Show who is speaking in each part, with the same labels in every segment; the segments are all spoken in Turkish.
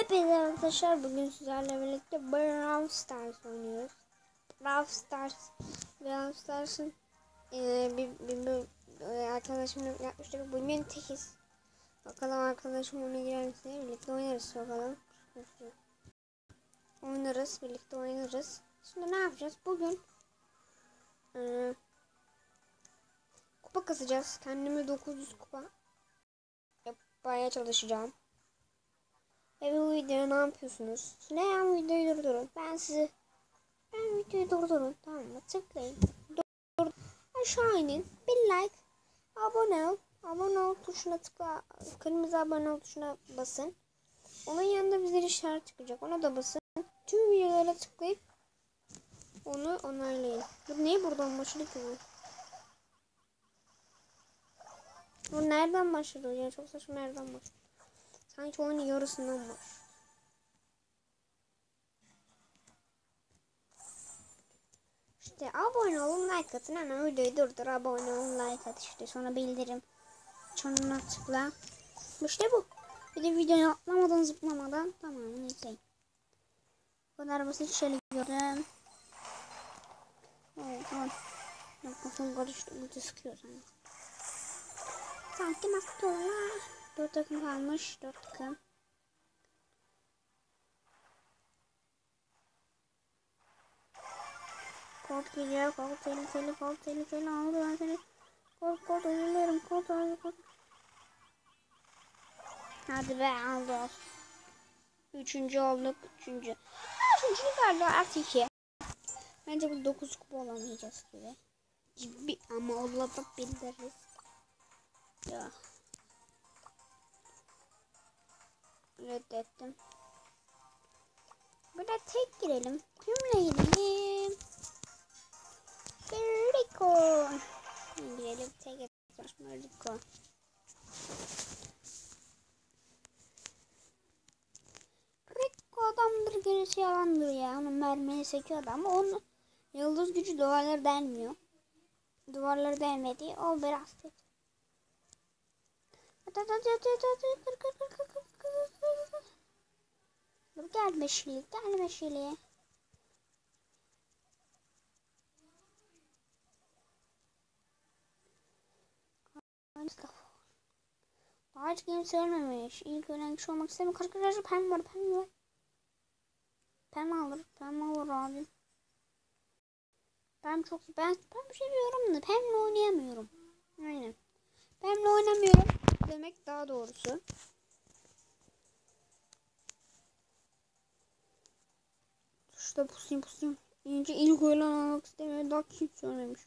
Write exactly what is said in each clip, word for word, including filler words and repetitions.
Speaker 1: Hepinize arkadaşlar, bugün sizlerle birlikte Brawl Stars oynuyoruz. Brawl Stars, Brawl Stars'ın e, bir, bir, bir e, arkadaşımla yapmıştık. Bugün tekiz. Bakalım arkadaşım ona girer misin? Birlikte oynarız bakalım. Oynarız, birlikte oynarız. Şimdi ne yapacağız? Bugün e, kupa kasacağız. Kendime dokuz yüz kupa yapmaya çalışacağım. Ve bu videoyu ne yapıyorsunuz? Ne ya, videoyu durdurun. Ben sizi ben videoyu durdurun. Tamam mı? Tıklayın. Dur. Aşağı inin. Bir like. Abone ol. Abone ol tuşuna tıkla. Kırmızı abone ol tuşuna basın. Onun yanında bize işaret çıkacak. Ona da basın. Tüm videolara tıklayıp onu onaylayın. Dur, niye buradan başladı ki bu? Bu nereden başladı ya? Çok saçma, nereden başladı? Sanki oyunun yarısından var. İşte abone olun, like atın. Hemen videoyu durdur, abone olun, like at işte. Sonra bildirim çanına tıkla. İşte bu. Bir de videoyu atlamadan zıplamadan tamamını izleyin. Bu kadar basit, şöyle gördüm. Evet, evet. Kafam karıştı. Burada sıkıyor sanki. Sanki maske olan. Dört takım kalmış. Dört takım. Kod geliyor. Kod tehlikeli. Kod tehlikeli. Aldı ben seni. Kod kod ölülerim. Kod kod kod. Hadi be, aldı. Üçüncü olduk. Üçüncü. Üçüncü galiba artı iki. Bence bu dokuz kupa olamayacağız gibi. Gibi ama olabiliriz. Ya. Reddettim. Burada tek girelim. Kimle girelim? Rico. Girelim tek etmişme Rico. Rico adamdır, gerisi yalandır ya. Onun mermiyi sekiyor ama onun yıldız gücü duvarları delmiyor. Duvarları delmedi. O biraz tek. Gel beşli, gel beşli. Daha hiç kimse ölmemiş. İlk ölen kişi olmak istemiyor. Kaç kaç pem var, pem var. Pem alır, pem alır abi. Pem çok, ben pem seviyorum da pemle oynayamıyorum. Aynen. Pemle oynamıyorum demek daha doğrusu. İşte pusayım pusayım. İnce ilk ölen almak istemiyor. Daha kimse ölmemiş.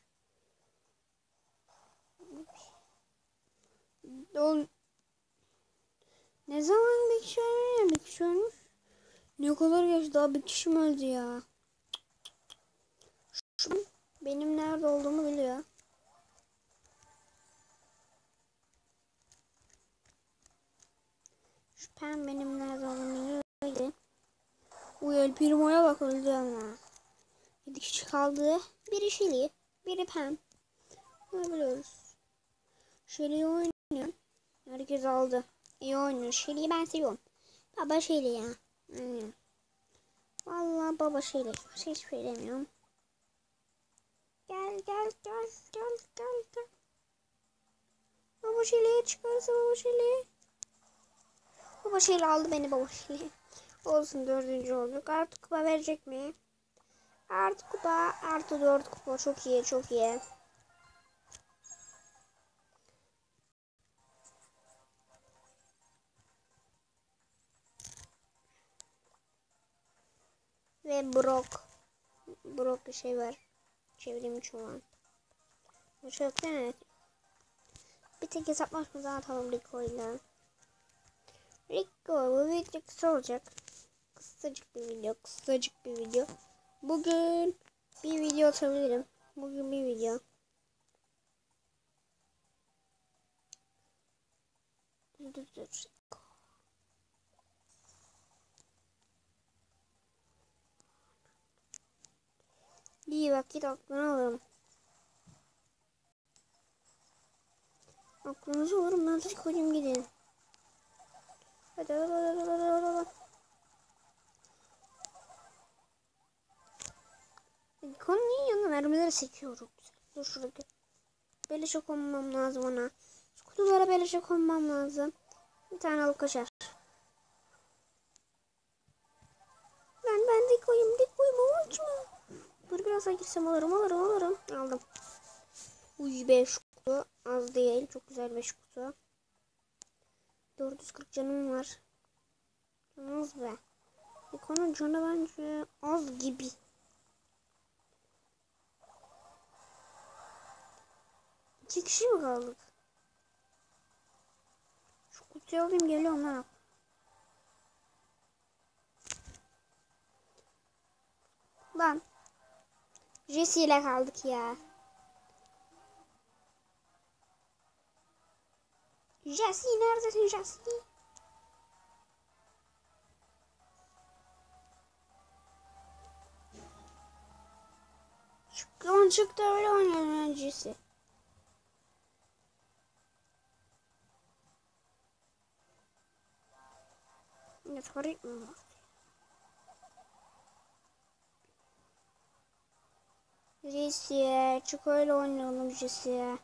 Speaker 1: Oğlum, ne zaman bir kişi ölmüş? Bir kişi ölmüş. Ne kadar geç, daha bir kişi mi öldü ya? Şu benim nerede olduğumu biliyor. Şu pem benim nerede olduğumu biliyor. Bu El Primo'ya bak, öldü ama. Bir kişi kaldı. Biri Shelly, biri pem. Bunu biliyoruz. Shelly oynuyor. Herkes aldı. İyi oynuyor. Shelly'yi ben seviyorum. Baba Shelly ya. Hmm. Vallahi baba Shelly. Başka hiçbir şey demiyorum. Gel gel gel gel gel gel. Baba Shelly'ye çıkarsa baba Shelly. Baba Shelly aldı beni, baba Shelly. Olsun, dördüncü olduk. Artı kupa verecek mi? Artı kupa, artı dört kupa. Çok iyi, çok iyi. Ve Brock. Brock bir şey var. Çevrim içi olan. Bu çok değil mi? Bir tek hesaplaşmadan atalım Rico'yla. Rico, bu video kısa olacak. Kısacık bir video, kısacık bir video. Bugün bir video atabilirim. Bugün bir video. Dur dur. İyi vakit aklını alırım. Aklınızı alırım, ben tek koyayım gidin. Hadi hadi hadi hadi hadi. Konunun yanına mermileri sekiyorum. Dur şuradaki. Beleşe konmam lazım ona. Şu kutulara beleşe konmam lazım. Bir tane alıp kaçar. Ben ben dik koyayım dik koyayım ama uçma. Dur biraz daha girsem alırım alırım alırım. Aldım. Uy beş kutu. Az değil. Çok güzel beş kutu. dört yüz kırk canım var. Az be. Konunun canı bence az gibi. İki kişi mi kaldık? Şu kutuyu alayım geliyorum lan. Lan. Jesse ile kaldık ya. Jesse neredesin Jesse? Çık çıktı öyle oynuyorum Jesse. Ne fark mı var? Jesse çık öyle oynayalım Jesse.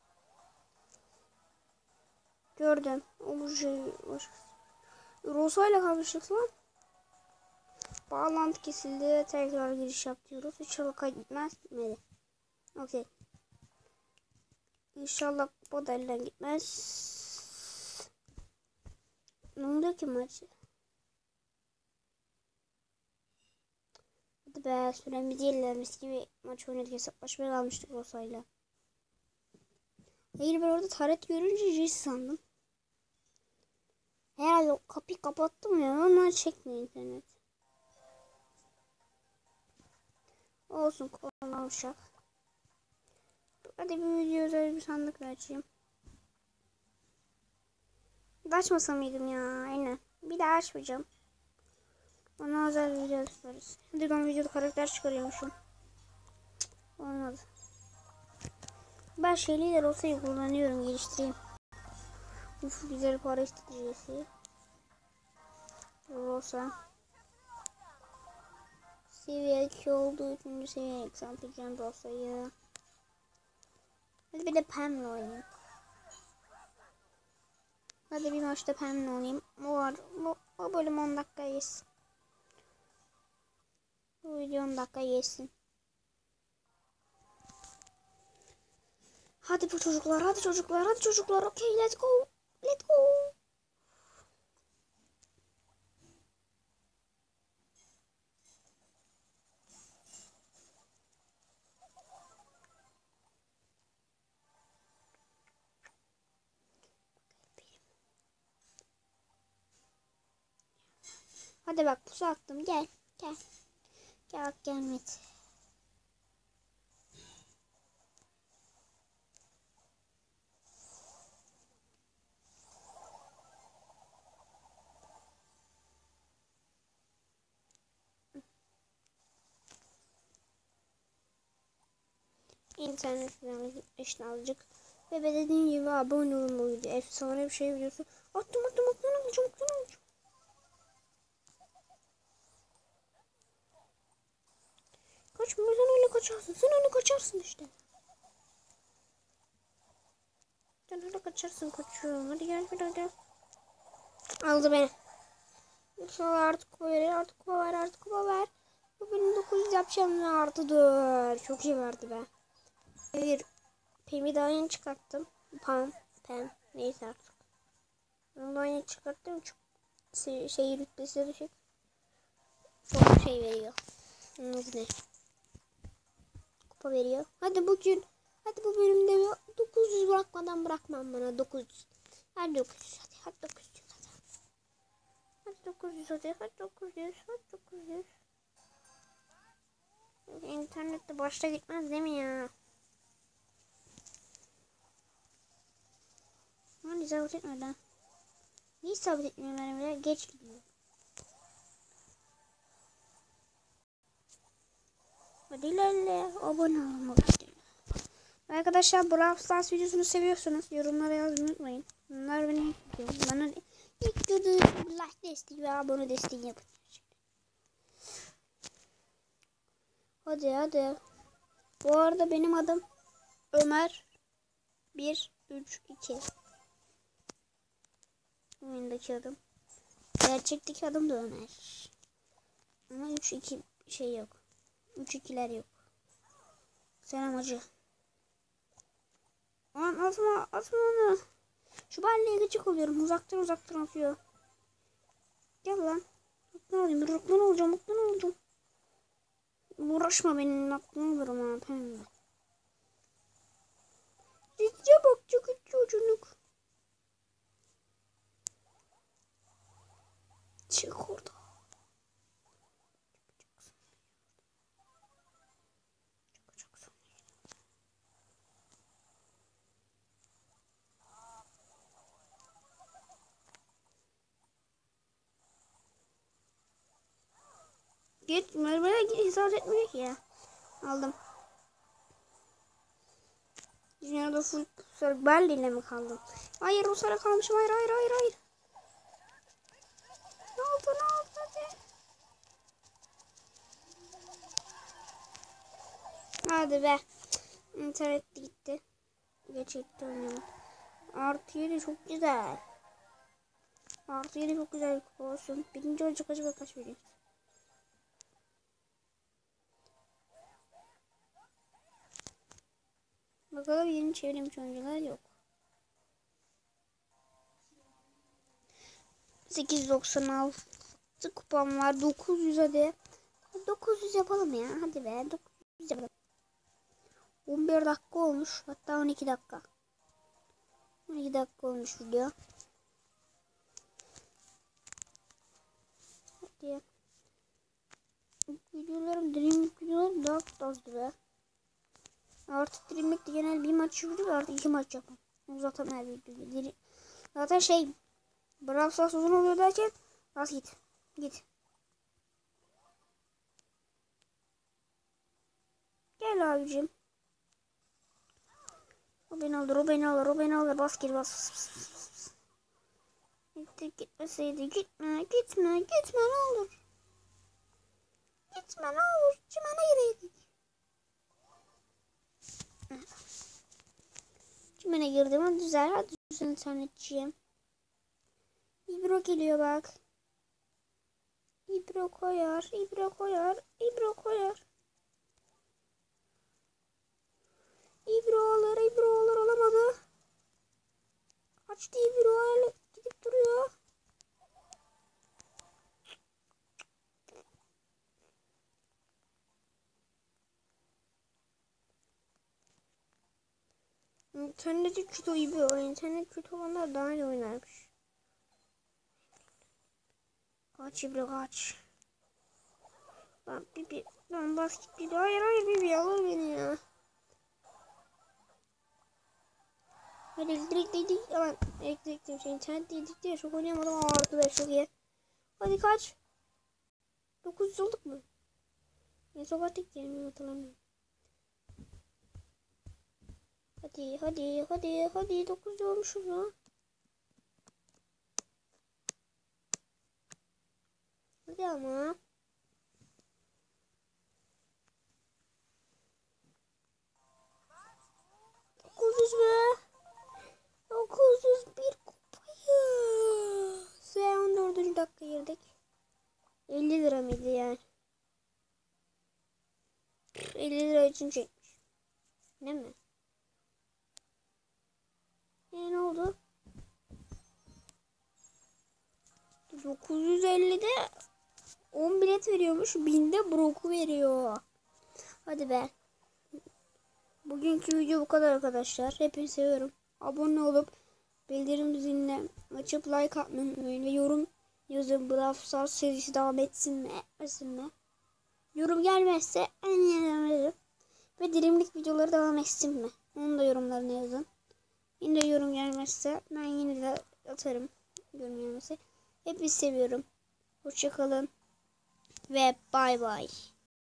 Speaker 1: Gördüm. O şey Rosa ile kalmıştık lan. Bağlantı kesildi. Tekrar giriş yapıyoruz. İnşallah kaydetmez mi? Okey. İnşallah bu da elden gitmez. Ne oluyor ki maçı? Hadi be süremiz ilerlemiş gibi maç oynadık, hesaplaşmaya kalmıştık Rosa'yla. Hayır, ben orada taret görünce Jesse sandım. Herhalde o kapıyı kapattım ya, ama çekmiyor internet. Olsun, kolay uşak. Hadi bir video özel bir sandık açayım. Açmasam mıydım ya? Aynen. Bir daha açmayacağım. Ona özel bir video yaparız. Hadi ben videoda karakter çıkarıyormuşum. Olmadı. Ben şeyliler olsaydı kullanıyorum, geliştireyim. Uf, güzel para isteyeceğiz. Rosa. Seviye iki oldu. Üçüncü seviye yükselteceğim Rosa'yı. Hadi bir de Pam'le oynayayım. Hadi bir maçta Pam'le oynayayım. O var. Bu, o bölüm on dakika yesin. Bu video on dakika yesin. Hadi bu çocuklar, hadi çocuklar, hadi çocuklar. Okay, let's go. Let's go. Hadi bak, pusu attım. Gel. Gel. Gel bak, gelmedi. İnternetten işte alacak. Ve dediğim gibi abone olmalıydı. Efsane bir şey biliyorsun. Attım attım attım attım çabuk çabuk. Kaçma, sen öyle kaçarsın. Sen öyle kaçarsın işte. Sen öyle kaçarsın, kaçıyorum. Hadi gel bir hadi. Aldı beni. İnşallah artık kupa verir. Artık kupa ver. Artık kupa ver. Bu benim dokuz yüz yapacağım. Artı dört. Çok iyi verdi be. Bir Pem'i daha yeni çıkarttım. Pam. Pem. Neyse artık. Onu daha yeni çıkarttım. Çok şey, şey rütbesi düşük. Çok şey veriyor. Ne? Kupa veriyor. Hadi bugün. Hadi bu bölümde dokuz yüz bırakmadan bırakmam bana. dokuz yüz. Hadi dokuz yüz. Hadi, hadi dokuz yüz. Hadi. Hadi dokuz yüz. Hadi, hadi dokuz yüz. Hadi dokuz yüz. İnternette başta gitmez değil mi ya? Hani sabit etmiyor lan. Niye sabit etmiyor benim? Geç gidiyor. Hadi ilerle. Abone olmak istedim. Arkadaşlar, Brawl Stars videosunu seviyorsunuz. Yorumlara yazmayı unutmayın. Bunlar beni yapıyor. Bana ilk videoda like desteği ve abone desteği yapın. Hadi hadi. Bu arada benim adım Ömer. bir, üç, iki. Oyundaki adım. Gerçekteki adım da Ömer. Ama üç, iki şey yok. üç, ikiler yok. Selam hacı. Aman atma atma onu. Şu balleğe gıcık oluyorum. Uzaktan uzaktan atıyor. Gel lan. Ne olayım? Mutlu olacağım. Mutlu olacağım. Uğraşma benim aklım olurum ha. Pembe. Sizce bak çok çocuk. Çık orada. Git Merve'ye git isabet etmiyor ki ya. Aldım. Dünyada full sarı Berli ile mi kaldım? Hayır o sarı kalmışım. Hayır hayır hayır hayır. Ne oldu ne oldu hadi. Hadi be. İnternet gitti. Gerçekten oynuyorum. Artı yedi çok güzel. Artı yedi çok güzel olsun. Birinci olacak acaba kaç veriyor? Bakalım yeni çevrimiç oyuncular yok. sekiz yüz doksan altı kupam var. dokuz yüz hadi. dokuz yüz yapalım ya. Hadi be. dokuz yüz yapalım. on bir dakika olmuş. Hatta on iki dakika. on iki dakika olmuş video. Hadi. Videolarım Dreamlik videolarım daha azdı be. Artık Dreamlik'te genel bir maç yapıyoruz. Artık iki maç yapalım. Uzatalım her videoyu. Zaten şey Brawl Stars uzun oluyor derken az git. Git. Gel abicim. O beni alır, o beni alır, o beni alır. Bas gir bas. Gitti gitmeseydi gitme, gitme, gitme ne olur. Gitme ne olur. Çimene gireydik. Çimene girdim ama güzel. Hadi güzel internetçiyim. İbro geliyor bak. İbro koyar, İbro koyar, İbro koyar. İbro alır, İbro alır olamadı. Kaçtı İbro öyle gidip duruyor. İnterneti kötü İbro. İnternet kötü olanlar daha iyi oynarmış. Kaç İbro kaç. Lan Bibi. Lan bas git Bibi. Hayır hayır Bibi alır beni ya. Hadi elektrik dedik. Aman elektrik dedim şey internet dedik diye çok oynayamadım ama artı beş çok iyi. Hadi kaç. dokuz yüz olduk mu? Ne sokaktık diye hatırlamıyorum. Hadi hadi hadi hadi dokuz yüz olmuşuz ya. Hadi ama. dokuz yüz be. dokuz yüz bir kupayı. Ve on dördüncü dakika girdik. elli lira mıydı yani? elli lira için çekmiş. Değil mi? E ne oldu? dokuz yüz ellide on bilet veriyormuş. binde Brock'u veriyor. Hadi be. Bugünkü video bu kadar arkadaşlar. Hepinizi seviyorum. Abone olup bildirim zilini açıp like atmayı unutmayın. Ve yorum yazın. Brawl Stars serisi devam etsin mi? Etmesin mi? Yorum gelmezse en iyi devam ederim. Ve dilimlik videoları devam etsin mi? Onu da yorumlarına yazın. Yine de yorum gelmezse ben yine de atarım. Yorum gelmezse. Hepinizi seviyorum. Hoşçakalın. Ve bay bay.